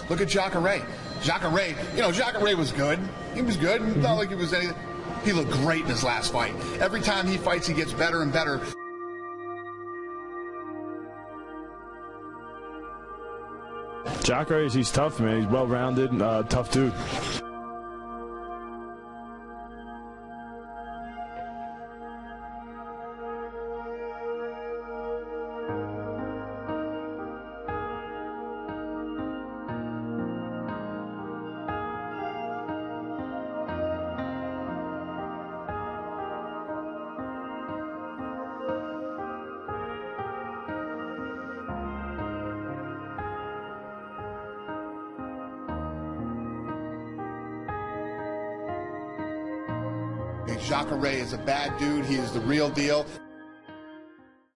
Look at Jacare. Jacare was good. He was good. It's not like he was anything. He looked great in his last fight. Every time he fights, he gets better and better. Jacare, he's tough, man. He's well-rounded, tough dude. Jacare is a bad dude. He is the real deal.